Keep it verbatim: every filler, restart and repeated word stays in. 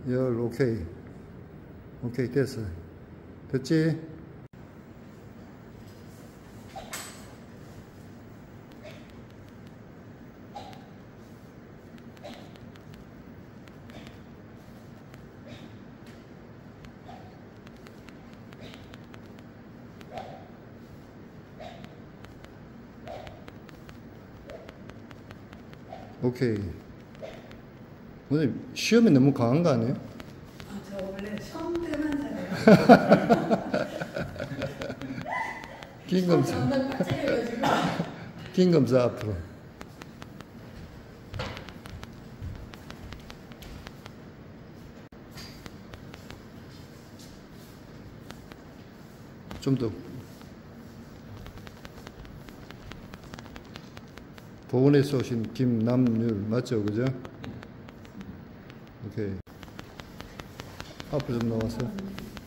열, 오케이. 오케이, 됐어. 됐지? 오케이. 오늘 시험이 너무 강한 거 아니에요? 아, 저 원래 시험 때만 잘해요. 긴 검사. 긴 검사 앞으로. 좀 더. 보건에서 오신 김남률 맞죠? 그죠? 오케이. 앞으로 좀 나와서.